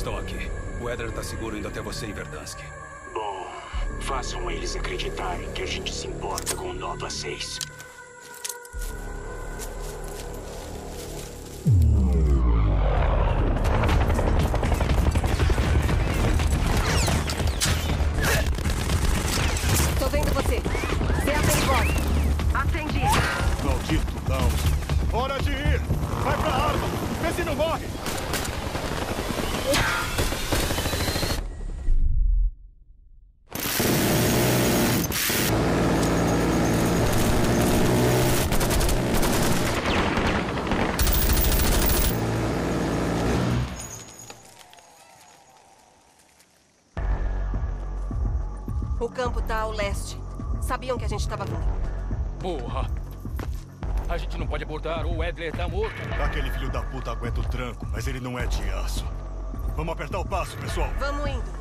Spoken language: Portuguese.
estão aqui. O Edler tá seguro indo até você em Verdansk. Bom, façam eles acreditarem que a gente se importa com o Nova 6. Tô vendo você. Você é perigosa. Atende ele. Maldito não. Hora de ir! Vai pra arma! Vê se não morre! O campo tá ao leste. Sabiam que a gente tava vindo. Porra! A gente não pode abordar ou o Edler tá morto. Aquele filho da puta aguenta o tranco, mas ele não é de aço. Vamos apertar o passo, pessoal. Vamos indo.